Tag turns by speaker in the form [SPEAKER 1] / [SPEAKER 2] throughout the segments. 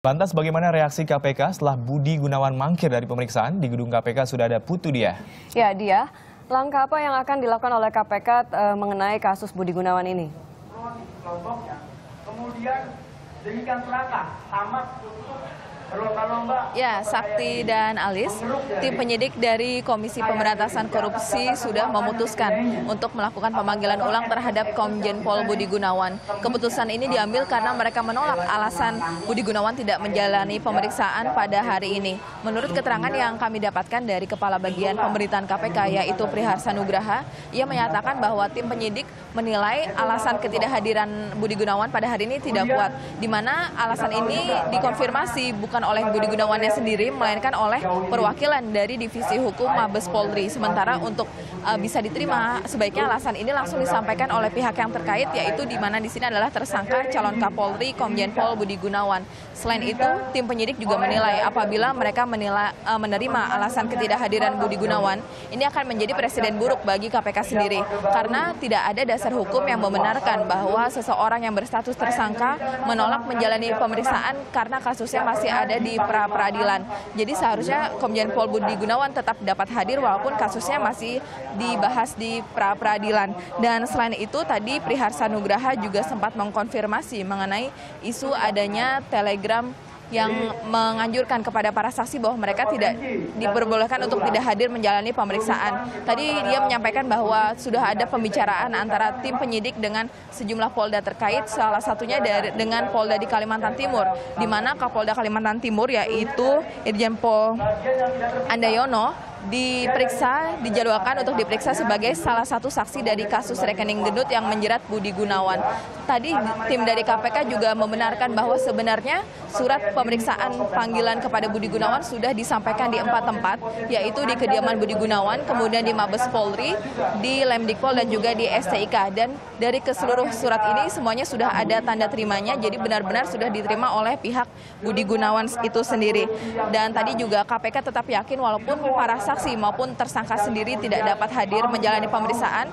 [SPEAKER 1] Lantas bagaimana reaksi KPK setelah Budi Gunawan mangkir dari pemeriksaan? Di gedung KPK sudah ada Putu Dia.
[SPEAKER 2] Ya, Dia. Langkah apa yang akan dilakukan oleh KPK mengenai kasus Budi Gunawan ini?
[SPEAKER 3] Kelompoknya, kemudian jadikan serata tamat untuk berlomba-lomba.
[SPEAKER 4] Ya, Sakti dan Alis, tim penyidik dari Komisi Pemberantasan Korupsi sudah memutuskan untuk melakukan pemanggilan ulang terhadap Komjen Pol Budi Gunawan. Keputusan ini diambil karena mereka menolak alasan Budi Gunawan tidak menjalani pemeriksaan pada hari ini. Menurut keterangan yang kami dapatkan dari Kepala Bagian Pemberitaan KPK, yaitu Priharsa Nugraha, ia menyatakan bahwa tim penyidik menilai alasan ketidakhadiran Budi Gunawan pada hari ini tidak kuat, di mana alasan ini dikonfirmasi bukan oleh Budi Gunawannya sendiri, melainkan oleh perwakilan dari Divisi Hukum Mabes Polri. Sementara untuk bisa diterima, sebaiknya alasan ini langsung disampaikan oleh pihak yang terkait, yaitu di mana di sini adalah tersangka calon Kapolri Komjen Pol Budi Gunawan. Selain itu, tim penyidik juga menilai apabila mereka menerima alasan ketidakhadiran Budi Gunawan, ini akan menjadi presiden buruk bagi KPK sendiri, karena tidak ada dasar hukum yang membenarkan bahwa seseorang yang berstatus tersangka menolak menjalani pemeriksaan karena kasusnya masih ada di pra-peradilan. Jadi seharusnya Komjen Pol Budi Gunawan tetap dapat hadir walaupun kasusnya masih dibahas di pra-peradilan. Dan selain itu tadi Priharsa Nugraha juga sempat mengkonfirmasi mengenai isu adanya telegram yang menganjurkan kepada para saksi bahwa mereka tidak diperbolehkan untuk tidak hadir menjalani pemeriksaan. Tadi dia menyampaikan bahwa sudah ada pembicaraan antara tim penyidik dengan sejumlah Polda terkait, salah satunya dengan Polda di Kalimantan Timur, di mana Kapolda Kalimantan Timur yaitu Irjen Pol Andayono dijadwalkan untuk diperiksa sebagai salah satu saksi dari kasus rekening gendut yang menjerat Budi Gunawan. Tadi tim dari KPK juga membenarkan bahwa sebenarnya surat pemeriksaan panggilan kepada Budi Gunawan sudah disampaikan di 4 tempat, yaitu di kediaman Budi Gunawan, kemudian di Mabes Polri, di Lemdikpol, dan juga di STIK. Dan dari keseluruh surat ini semuanya sudah ada tanda terimanya, jadi benar-benar sudah diterima oleh pihak Budi Gunawan itu sendiri. Dan tadi juga KPK tetap yakin walaupun para saksi maupun tersangka sendiri tidak dapat hadir menjalani pemeriksaan,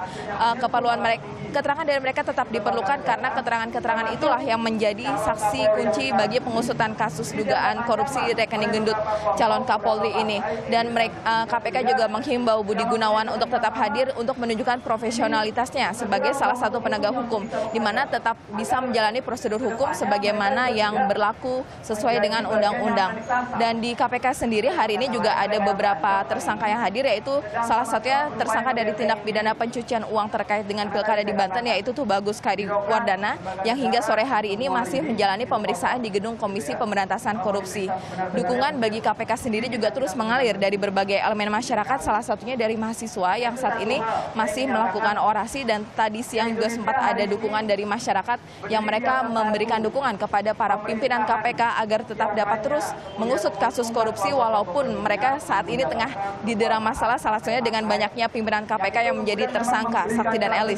[SPEAKER 4] keterangan dari mereka tetap diperlukan karena keterangan-keterangan itulah yang menjadi saksi kunci bagi pengusutan kasus dugaan korupsi rekening gendut calon Kapolri ini. Dan KPK juga menghimbau Budi Gunawan untuk tetap hadir untuk menunjukkan profesionalitasnya sebagai salah satu penegak hukum, di mana tetap bisa menjalani prosedur hukum sebagaimana yang berlaku sesuai dengan undang-undang. Dan di KPK sendiri hari ini juga ada beberapa tersangka yang hadir, yaitu salah satunya tersangka dari tindak pidana pencucian uang terkait dengan pilkada di Banten, yaitu Tubagus Kadiwardana, yang hingga sore hari ini masih menjalani pemeriksaan di gedung Komisi Pemberantasan Korupsi. Dukungan bagi KPK sendiri juga terus mengalir dari berbagai elemen masyarakat, salah satunya dari mahasiswa yang saat ini masih melakukan orasi, dan tadi siang juga sempat ada dukungan dari masyarakat yang mereka memberikan dukungan kepada para pimpinan KPK agar tetap dapat terus mengusut kasus korupsi walaupun mereka saat ini tengah didera masalah, salah satunya dengan banyaknya pimpinan KPK yang menjadi tersangka. Sakti dan Elis.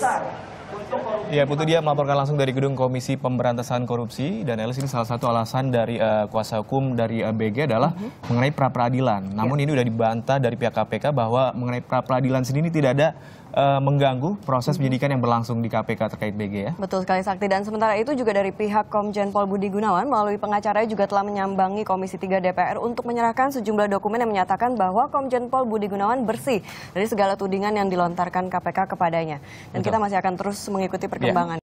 [SPEAKER 1] Ya, Putu Dia melaporkan langsung dari gedung Komisi Pemberantasan Korupsi. Dan Elis, ini salah satu alasan dari kuasa hukum dari BG adalah mengenai pra-peradilan. Namun ini sudah dibantah dari pihak KPK bahwa mengenai pra-peradilan sendiri tidak ada mengganggu proses penyidikan yang berlangsung di KPK terkait BG, ya.
[SPEAKER 2] Betul sekali, Sakti. Dan sementara itu juga dari pihak Komjen Pol Budi Gunawan melalui pengacaranya juga telah menyambangi Komisi 3 DPR untuk menyerahkan sejumlah dokumen yang menyatakan bahwa Komjen Pol Budi Gunawan bersih dari segala tudingan yang dilontarkan KPK kepadanya. Dan kita masih akan terus mengikuti perkembangan.